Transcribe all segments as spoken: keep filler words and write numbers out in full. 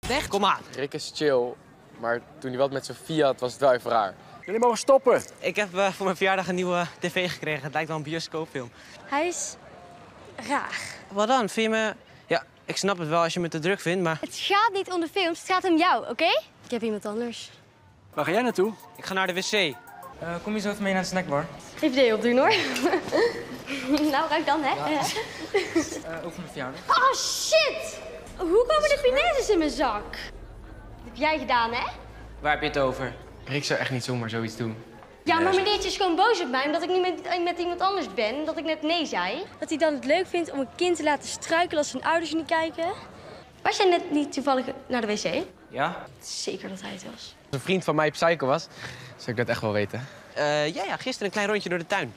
Weg, kom aan. Rick is chill, maar toen hij wat met zijn Fiat was het wel even raar. Jullie mogen stoppen. Ik heb uh, voor mijn verjaardag een nieuwe tv gekregen. Het lijkt wel een bioscoopfilm. Hij is raar. Wat dan? Vind je me... Ja, ik snap het wel als je me te druk vindt, maar... Het gaat niet om de films, het gaat om jou, oké? Okay? Ik heb iemand anders. Waar ga jij naartoe? Ik ga naar de wc. Uh, kom je zo even mee naar de snackbar? Even de opdoen, hoor. Nou, ruik dan, hè? Ja. uh, ook voor mijn verjaardag. Oh, shit! Hoe komen de punaises in mijn zak? Dat heb jij gedaan, hè? Waar heb je het over? Rick zou echt niet zomaar zoiets doen. Ja, maar meneertje is gewoon boos op mij omdat ik niet met, met iemand anders ben. Dat ik net nee zei. Dat hij dan het leuk vindt om een kind te laten struikelen als zijn ouders niet kijken. Was jij net niet toevallig naar de wc? Ja. Zeker dat hij het was. Als een vriend van mij psycho was, zou ik dat echt wel weten. Uh, ja, ja, gisteren een klein rondje door de tuin.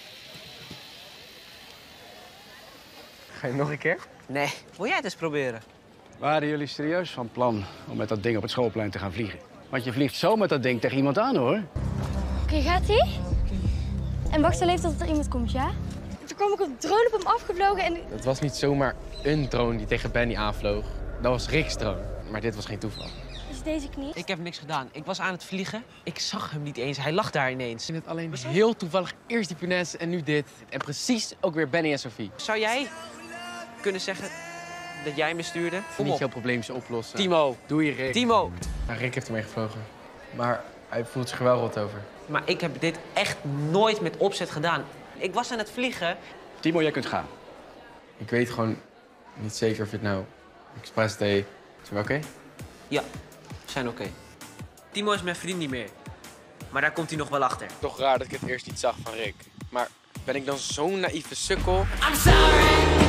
Ga je nog een keer? Nee. Wil jij het eens proberen? Waren jullie serieus van plan om met dat ding op het schoolplein te gaan vliegen? Want je vliegt zo met dat ding tegen iemand aan, hoor. Oké, okay, gaat hij? En wacht wel even tot er iemand komt, ja? Toen kwam ik op de drone op hem afgevlogen en... Het was niet zomaar een drone die tegen Benny aanvloog. Dat was Rick's drone. Maar dit was geen toeval. Is deze knie? Ik heb niks gedaan. Ik was aan het vliegen. Ik zag hem niet eens. Hij lag daar ineens. Ik vind het alleen heel toevallig eerst die punaise en nu dit. En precies ook weer Benny en Sophie. Zou jij kunnen zeggen dat jij me stuurde? Kom niet jouw probleempjes oplossen. Timo. Doe je, Rick. Timo. Nou, Rick heeft ermee gevlogen. Maar hij voelt zich er wel rot over. Maar ik heb dit echt nooit met opzet gedaan. Ik was aan het vliegen. Timo, jij kunt gaan. Ik weet gewoon niet zeker of je het nou expres deed. Is het oké? Ja, we zijn oké. Okay. Timo is mijn vriend niet meer. Maar daar komt hij nog wel achter. Toch raar dat ik het eerst niet zag van Rick. Maar ben ik dan zo'n naïeve sukkel? I'm sorry.